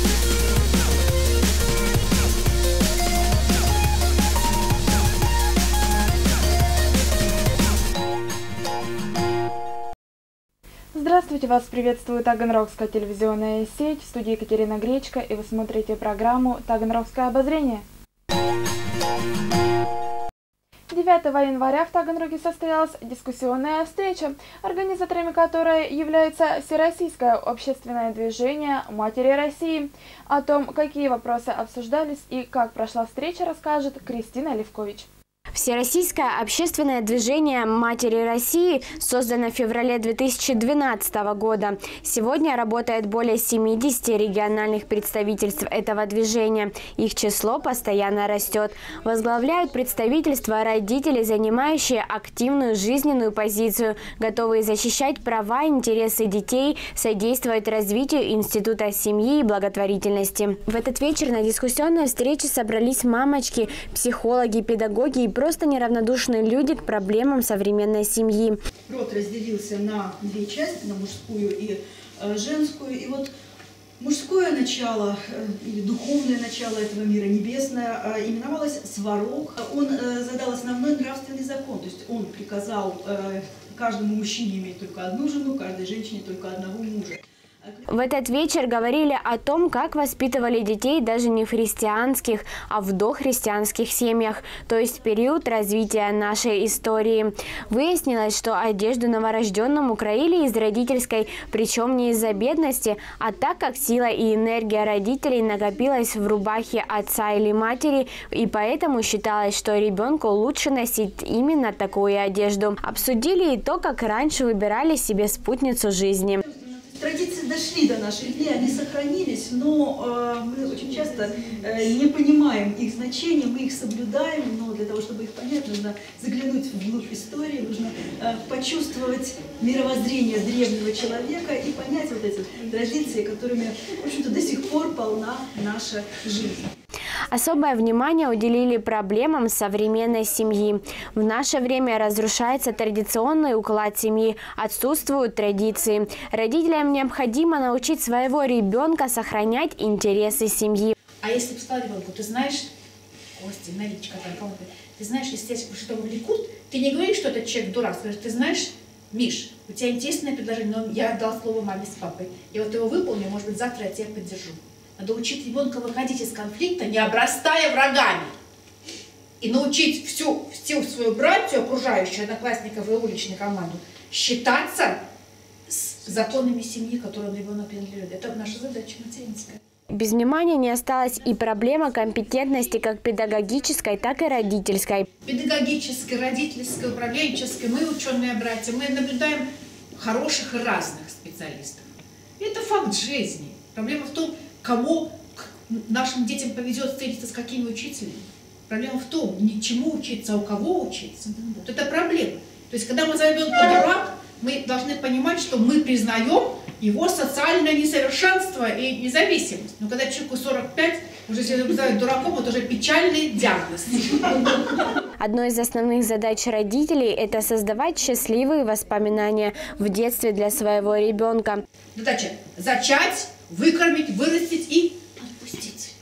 Здравствуйте, вас приветствует Таганрогская телевизионная сеть, в студии Екатерина Гречко, и вы смотрите программу «Таганрогское обозрение». 9 января в Таганроге состоялась дискуссионная встреча, организаторами которой является Всероссийское общественное движение «Матери России». О том, какие вопросы обсуждались и как прошла встреча, расскажет Кристина Левкович. Всероссийское общественное движение «Матери России» создано в феврале 2012 года. Сегодня работает более 70 региональных представительств этого движения. Их число постоянно растет. Возглавляют представительства родители, занимающие активную жизненную позицию, готовые защищать права и интересы детей, содействовать развитию института семьи и благотворительности. В этот вечер на дискуссионной встрече собрались мамочки, психологи, педагоги и просто неравнодушные люди к проблемам современной семьи. Род разделился на две части, на мужскую и женскую. И вот мужское начало, или духовное начало этого мира, небесное, именовалось Сварог. Он задал основной нравственный закон, то есть он приказал каждому мужчине иметь только одну жену, каждой женщине только одного мужа. В этот вечер говорили о том, как воспитывали детей даже не в христианских, а в дохристианских семьях, то есть в период развития нашей истории. Выяснилось, что одежду новорожденному краили из родительской, причем не из-за бедности, а так как сила и энергия родителей накопилась в рубахе отца или матери, и поэтому считалось, что ребенку лучше носить именно такую одежду. Обсудили и то, как раньше выбирали себе спутницу жизни. Традиции дошли до наших дней, они сохранились, но мы очень часто не понимаем их значения, мы их соблюдаем, но для того, чтобы их понять, нужно заглянуть вглубь истории, нужно почувствовать мировоззрение древнего человека и понять вот эти традиции, которыми, в общем-то, до сих пор полна наша жизнь. Особое внимание уделили проблемам современной семьи. В наше время разрушается традиционный уклад семьи, отсутствуют традиции. Родителям необходимо научить своего ребенка сохранять интересы семьи. А если бы сказал ребенку, ты знаешь, Костя, Маричка, ты знаешь, если тебя что-то увлекут, ты не говоришь, что этот человек дурак, скажешь, ты знаешь, Миш, у тебя интересное предложение, но я отдал слово маме с папой. Я вот его выполню, может быть, завтра я тебя поддержу. Надо учить ребенка выходить из конфликта, не обрастая врагами. И научить всю свою братью, окружающую, одноклассников и уличную команду, считаться с законами семьи, которым ребенок принадлежит. Это наша задача материнская. Без внимания не осталась и проблема компетентности как педагогической, так и родительской. Педагогической, родительской, управленческой, мы, ученые братья, мы наблюдаем хороших и разных специалистов. И это факт жизни. Проблема в том, кому нашим детям повезет встретиться с какими учителями. Проблема в том, не чему учиться, а у кого учиться. Вот это проблема. То есть, когда мы зовем ребенка дурак, мы должны понимать, что мы признаем его социальное несовершенство и независимость. Но когда человеку 45, уже если его называют дураком, это уже печальный диагноз. Одной из основных задач родителей – это создавать счастливые воспоминания в детстве для своего ребенка. Задача – зачать, выкормить, вырастить и отпустить.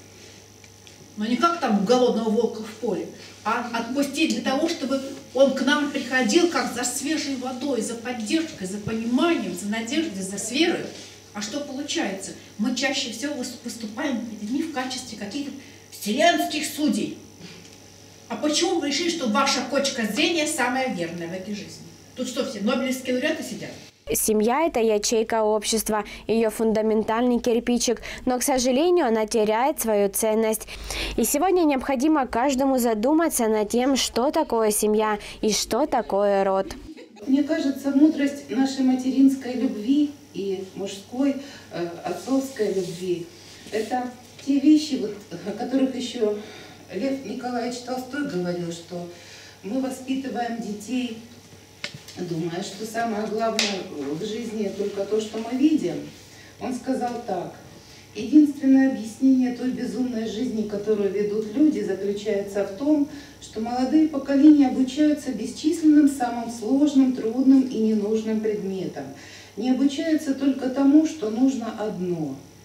Но не как там голодного волка в поле, а отпустить для того, чтобы он к нам приходил как за свежей водой, за поддержкой, за пониманием, за надеждой, за верой. А что получается? Мы чаще всего выступаем перед людьми в качестве каких-то вселенских судей. А почему вы решили, что ваша точка зрения самая верная в этой жизни? Тут что, все нобелевские лауреаты сидят? Семья – это ячейка общества, ее фундаментальный кирпичик, но, к сожалению, она теряет свою ценность. И сегодня необходимо каждому задуматься над тем, что такое семья и что такое род. Мне кажется, мудрость нашей материнской любви и мужской, отцовской любви – это те вещи, о которых еще Лев Николаевич Толстой говорил, что мы воспитываем детей, думая, что самое главное в жизни только то, что мы видим. Он сказал так: единственное объяснение той безумной жизни, которую ведут люди, заключается в том, что молодые поколения обучаются бесчисленным самым сложным, трудным и ненужным предметам. Не обучаются только тому, что нужно одно.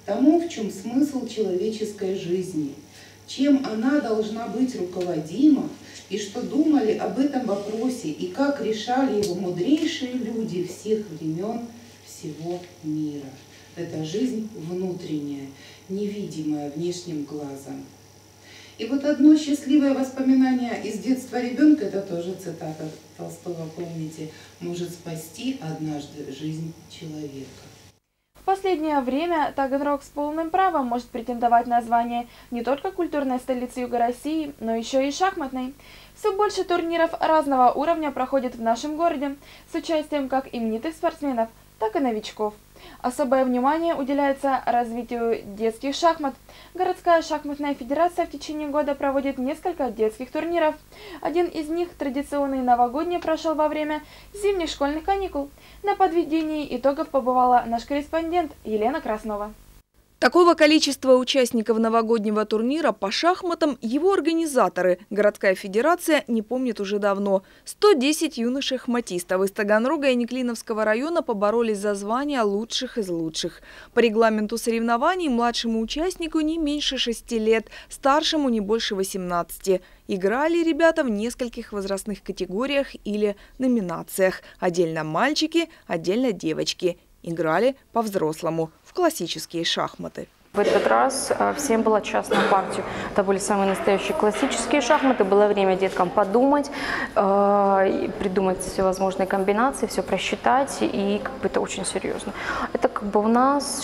тому, в чем смысл человеческой жизни, чем она должна быть руководима, и что думали об этом вопросе, и как решали его мудрейшие люди всех времен всего мира. Это жизнь внутренняя, невидимая внешним глазом. И вот одно счастливое воспоминание из детства ребенка, это тоже цитата Толстого, помните, может спасти однажды жизнь человека. В последнее время Таганрог с полным правом может претендовать на звание не только культурной столицы Юга России, но еще и шахматной. Все больше турниров разного уровня проходит в нашем городе с участием как именитых спортсменов, так и новичков. Особое внимание уделяется развитию детских шахмат. Городская шахматная федерация в течение года проводит несколько детских турниров. Один из них, традиционный новогодний, прошел во время зимних школьных каникул. На подведении итогов побывала наш корреспондент Елена Краснова. Такого количества участников новогоднего турнира по шахматам его организаторы, городская федерация, не помнит уже давно. 110 юных шахматистов из Таганрога и Неклиновского района поборолись за звание лучших из лучших. По регламенту соревнований младшему участнику не меньше 6 лет, старшему не больше 18. Играли ребята в нескольких возрастных категориях или номинациях. Отдельно мальчики, отдельно девочки. Играли по-взрослому в классические шахматы. В этот раз всем было час на партию. Это были самые настоящие классические шахматы. Было время деткам подумать, придумать всевозможные комбинации, все просчитать, и это очень серьезно. Это у нас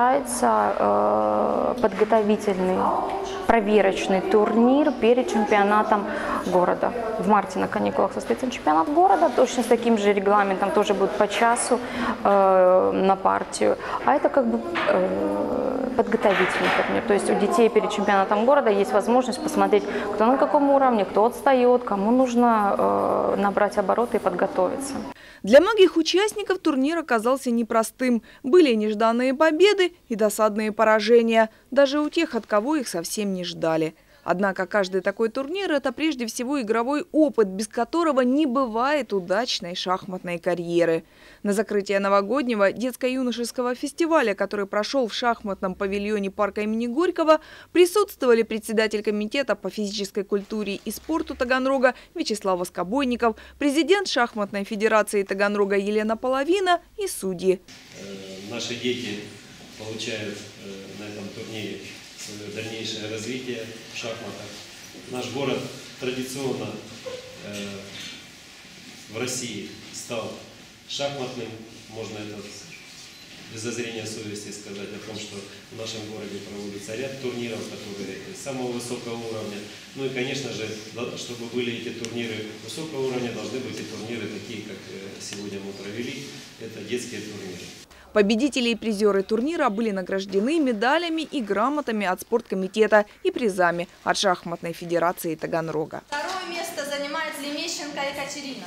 считается подготовительный, проверочный турнир перед чемпионатом города. В марте на каникулах состоится чемпионат города, точно с таким же регламентом, тоже будет по часу на партию. А это подготовительный турнир. То есть у детей перед чемпионатом города есть возможность посмотреть, кто на каком уровне, кто отстает, кому нужно набрать обороты и подготовиться. Для многих участников турнир оказался непростым. Были нежданные победы и досадные поражения, даже у тех, от кого их совсем не ждали. Однако каждый такой турнир – это прежде всего игровой опыт, без которого не бывает удачной шахматной карьеры. На закрытие новогоднего детско-юношеского фестиваля, который прошел в шахматном павильоне парка имени Горького, присутствовали председатель комитета по физической культуре и спорту Таганрога Вячеслав Воскобойников, президент шахматной федерации Таганрога Елена Половина и судьи. Наши дети получают на этом турнире свое дальнейшее развитие в шахматах. Наш город традиционно в России стал шахматным. Можно это без зазрения совести сказать о том, что в нашем городе проводится ряд турниров, которые самого высокого уровня. Ну и, конечно же, чтобы были эти турниры высокого уровня, должны быть и турниры такие, как сегодня мы провели. Это детские турниры. Победители и призеры турнира были награждены медалями и грамотами от спорткомитета и призами от шахматной федерации Таганрога. Второе место занимает Лемещенко Екатерина.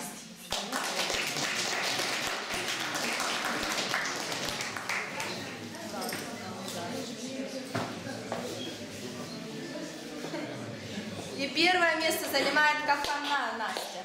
И первое место занимает Кахана Настя.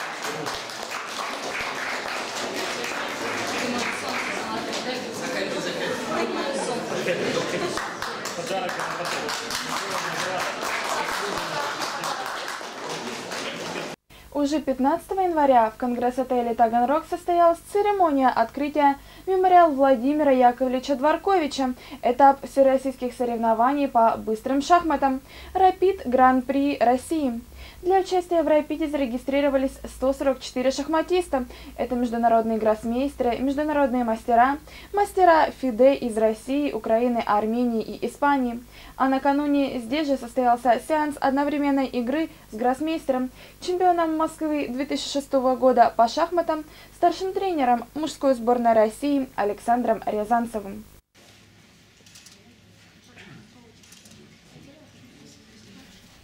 Уже 15 января в Конгресс-отеле «Таганрог» состоялась церемония открытия мемориала Владимира Яковлевича Дворковича, этап всероссийских соревнований по быстрым шахматам «Рапид Гран-при России». Для участия в «Рапиде» зарегистрировались 144 шахматиста. Это международные гроссмейстеры, международные мастера, мастера ФИДЕ из России, Украины, Армении и Испании. А накануне здесь же состоялся сеанс одновременной игры с гроссмейстером, чемпионом Москвы 2006 года по шахматам, старшим тренером мужской сборной России Александром Рязанцевым. В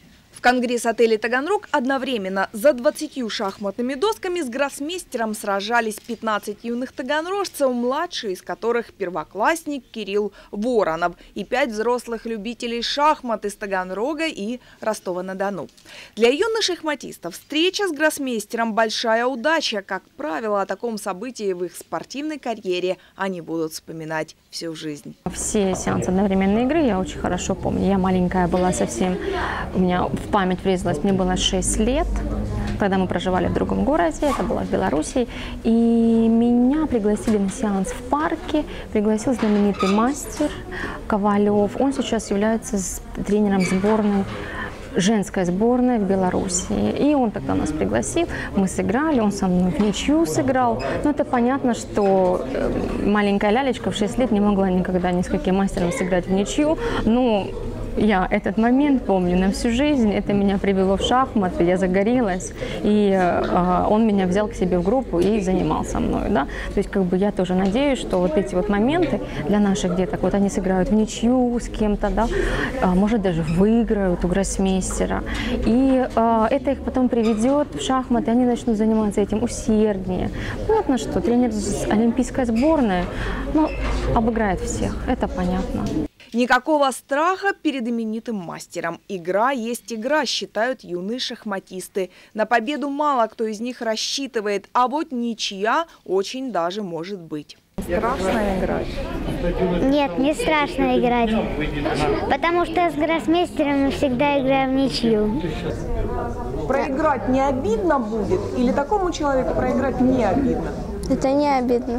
Конгресс-отеле «Таганрог» одновременно за 20 шахматными досками с гроссмейстером сражались 15 юных таганрожцев, младший из которых первоклассник Кирилл Воронов, и 5 взрослых любителей шахмат из Таганрога и Ростова-на-Дону. Для юных шахматистов встреча с гроссмейстером – большая удача. Как правило, о таком событии в их спортивной карьере они будут вспоминать всю жизнь. Все сеансы одновременной игры я очень хорошо помню. Я маленькая была совсем, у меня в память врезалась, мне было 6 лет, когда мы проживали в другом городе, это было в Беларуси, и меня пригласили на сеанс в парке, пригласил знаменитый мастер Ковалев. Он сейчас является тренером сборной, женской сборной в Беларуси. И он тогда нас пригласил, мы сыграли, он со мной в ничью сыграл. Но это понятно, что маленькая лялечка в 6 лет не могла никогда ни с каким мастером сыграть в ничью. Но я этот момент помню на всю жизнь, это меня привело в шахматы, я загорелась, и он меня взял к себе в группу и занимался мной, да. То есть как бы я тоже надеюсь, что вот эти вот моменты для наших деток, вот они сыграют в ничью с кем-то, да, может даже выиграют у гроссмейстера, и это их потом приведет в шахматы, они начнут заниматься этим усерднее. Понятно, что тренер олимпийской сборной, ну, обыграет всех, это понятно. Никакого страха перед именитым мастером. Игра есть игра, считают юные шахматисты. На победу мало кто из них рассчитывает, а вот ничья очень даже может быть. Страшно играть? Нет, не страшно играть, потому что с гроссмейстером мы всегда играем в ничью. Проиграть не обидно будет? Или такому человеку проиграть не обидно? Это не обидно.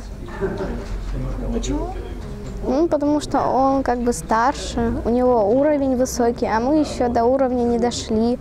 Почему? Ну, потому что он как бы старше, у него уровень высокий, а мы еще до уровня не дошли.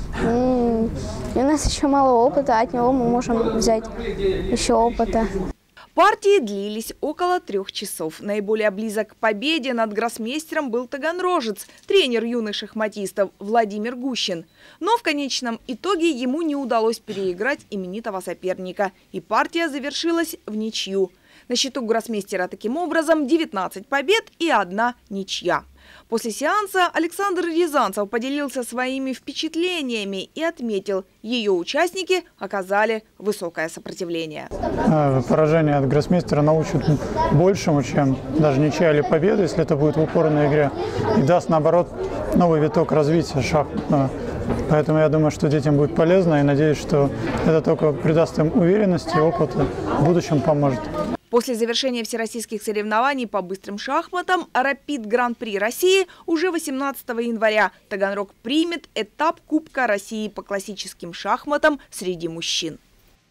И у нас еще мало опыта, от него мы можем взять еще опыта. Партии длились около 3 часов. Наиболее близок к победе над гроссмейстером был таганрожец, тренер юных шахматистов Владимир Гущин. Но в конечном итоге ему не удалось переиграть именитого соперника, и партия завершилась в ничью. На счету гроссмейстера таким образом 19 побед и 1 ничья. После сеанса Александр Рязанцев поделился своими впечатлениями и отметил, ее участники оказали высокое сопротивление. Поражение от гроссмейстера научит большему, чем даже ничья или победа, если это будет в упорной игре, и даст, наоборот, новый виток развития шахматного. Поэтому я думаю, что детям будет полезно, и надеюсь, что это только придаст им уверенности и опыта, в будущем поможет. После завершения всероссийских соревнований по быстрым шахматам «Рапид Гран-при России» уже 18 января Таганрог примет этап Кубка России по классическим шахматам среди мужчин.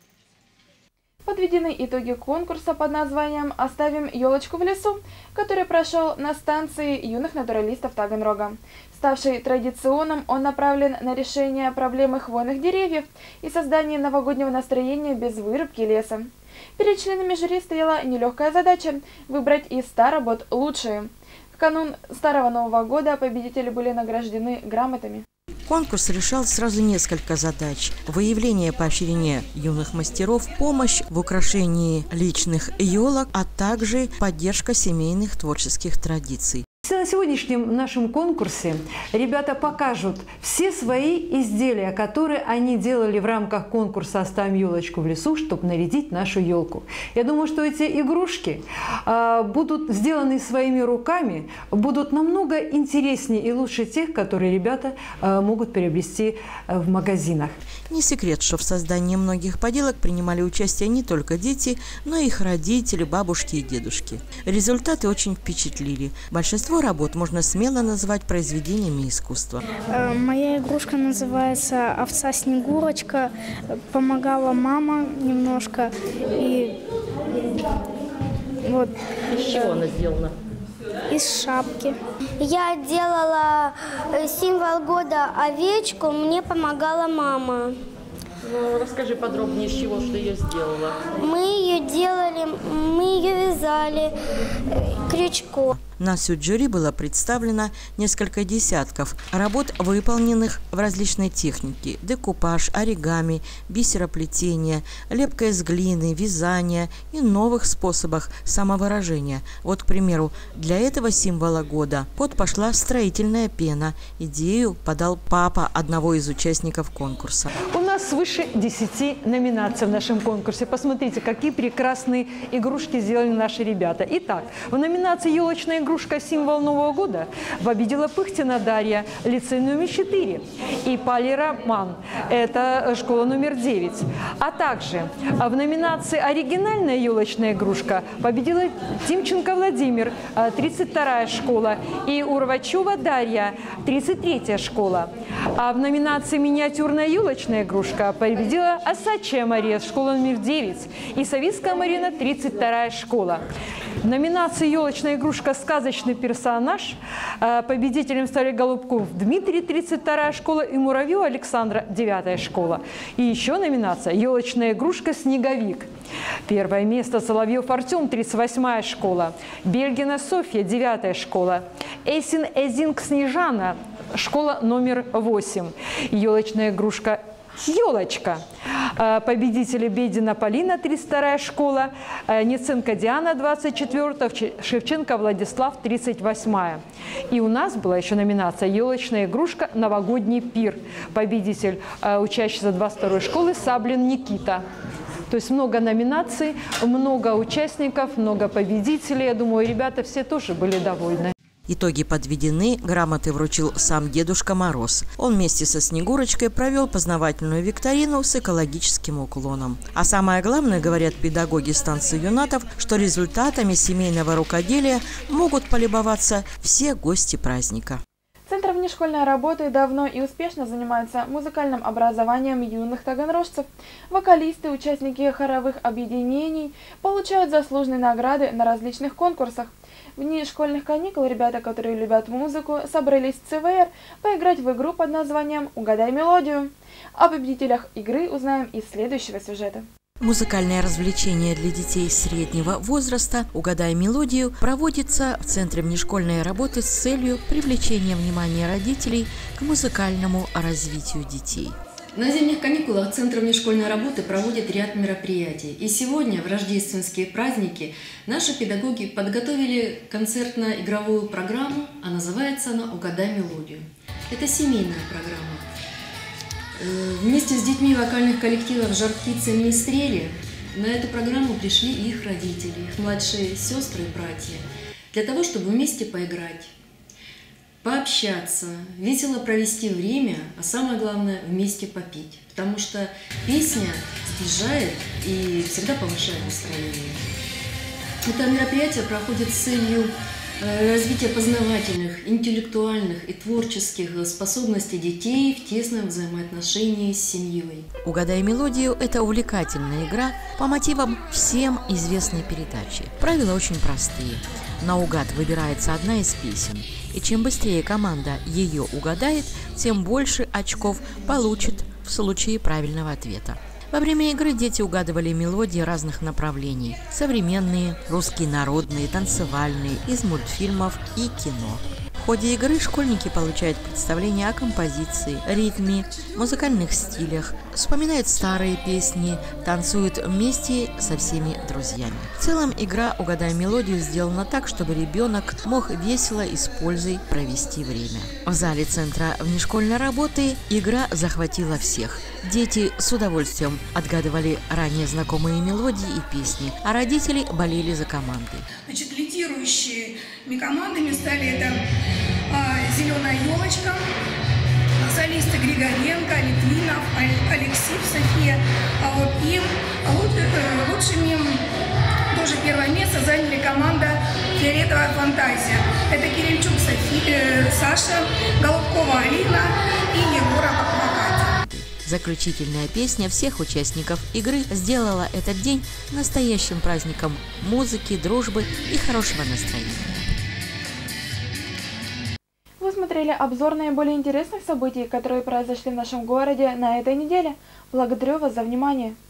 Подведены итоги конкурса под названием «Оставим елочку в лесу», который прошел на станции юных натуралистов Таганрога. Ставший традиционным, он направлен на решение проблемы хвойных деревьев и создание новогоднего настроения без вырубки леса. Перед членами жюри стояла нелегкая задача – выбрать из 100 работ лучшие. В канун Старого Нового года победители были награждены грамотами. Конкурс решал сразу несколько задач. Выявление и поощрение юных мастеров, помощь в украшении личных елок, а также поддержка семейных творческих традиций. На сегодняшнем нашем конкурсе ребята покажут все свои изделия, которые они делали в рамках конкурса «Оставим елочку в лесу», чтобы нарядить нашу елку. Я думаю, что эти игрушки будут сделаны своими руками, будут намного интереснее и лучше тех, которые ребята могут приобрести в магазинах. Не секрет, что в создании многих поделок принимали участие не только дети, но и их родители, бабушки и дедушки. Результаты очень впечатлили. Большинство работ можно смело назвать произведениями искусства. Моя игрушка называется «Овца-снегурочка». Помогала мама немножко. И вот. Из чего она сделана? Из шапки. Я делала символ года овечку, мне помогала мама. Ну, расскажи подробнее, с чего что ее сделала. Мы ее делали, мы ее вязали крючком. На суд жюри было представлено несколько десятков работ, выполненных в различной технике: декупаж, оригами, бисероплетение, лепка из глины, вязание и новых способах самовыражения. Вот, к примеру, для этого символа года в ход пошла строительная пена. Идею подал папа одного из участников конкурса. У нас свыше 10 номинаций в нашем конкурсе. Посмотрите, какие прекрасные игрушки сделали наши ребята. Итак, в номинации «Елочная игрушка. Символ Нового года» победила Пыхтина Дарья, лицей номер 4, и Пали Роман, это школа номер 9. А также в номинации «Оригинальная елочная игрушка» победила Тимченко Владимир, 32-я школа, и Урвачева Дарья, 33-я школа. А в номинации «Миниатюрная елочная игрушка» победила Осадчая Мария, школа номер 9, и Савицкая Марина, 32-я школа. В номинации «Елочная игрушка. Сказочный персонаж» победителем стали Голубков Дмитрий, 32-я школа, и Муравьева Александра, 9-я школа. И еще номинация «Елочная игрушка. Снеговик». Первое место Соловьев Артем, 38-я школа, Бельгина Софья, 9-я школа, Эйсин Эзинг Снежана, школа номер 8. Елочная игрушка «Елочка». Победители Бедина Полина, 32-я школа, Ниценко Диана, 24-я, Шевченко Владислав, 38-я. И у нас была еще номинация «Елочная игрушка. Новогодний пир». Победитель, учащийся 22-й школы, Саблин Никита. То есть много номинаций, много участников, много победителей. Я думаю, ребята все тоже были довольны. Итоги подведены, грамоты вручил сам Дедушка Мороз. Он вместе со Снегурочкой провел познавательную викторину с экологическим уклоном. А самое главное, говорят педагоги станции юнатов, что результатами семейного рукоделия могут полюбоваться все гости праздника. Центр внешкольной работы давно и успешно занимается музыкальным образованием юных таганрожцев. Вокалисты, участники хоровых объединений получают заслуженные награды на различных конкурсах. В дни школьных каникул ребята, которые любят музыку, собрались в ЦВР поиграть в игру под названием «Угадай мелодию». О победителях игры узнаем из следующего сюжета. Музыкальное развлечение для детей среднего возраста «Угадай мелодию» проводится в Центре внешкольной работы с целью привлечения внимания родителей к музыкальному развитию детей. На зимних каникулах Центр внешкольной работы проводит ряд мероприятий. И сегодня, в рождественские праздники, наши педагоги подготовили концертно-игровую программу, а называется она «Угадай мелодию». Это семейная программа. Вместе с детьми вокальных коллективов «Жар птицы» и «Министрели» на эту программу пришли их родители, их младшие сестры и братья, для того, чтобы вместе поиграть, пообщаться, весело провести время, а самое главное – вместе попить. Потому что песня сближает и всегда повышает настроение. Это мероприятие проходит с целью развития познавательных, интеллектуальных и творческих способностей детей в тесном взаимоотношении с семьей. «Угадай мелодию» – это увлекательная игра по мотивам всем известной передачи. Правила очень простые. Наугад выбирается одна из песен, и чем быстрее команда ее угадает, тем больше очков получит в случае правильного ответа. Во время игры дети угадывали мелодии разных направлений – современные, русские народные, танцевальные, из мультфильмов и кино. В ходе игры школьники получают представление о композиции, ритме, музыкальных стилях, вспоминают старые песни, танцуют вместе со всеми друзьями. В целом игра «Угадай мелодию» сделана так, чтобы ребенок мог весело и с пользой провести время. В зале Центра внешкольной работы игра захватила всех. Дети с удовольствием отгадывали ранее знакомые мелодии и песни, а родители болели за команды. Значит, лидирующими командами стали это «Зеленая елочка», солисты Григоренко, Литвинов, Алексеев, София. А вот им лучшими тоже первое место заняли команда «Фиолетовая фантазия». Это Кирильчук Саша, Голубкова Алина и Егорова Катя. Заключительная песня всех участников игры сделала этот день настоящим праздником музыки, дружбы и хорошего настроения. Вы смотрели обзор наиболее интересных событий, которые произошли в нашем городе на этой неделе. Благодарю вас за внимание.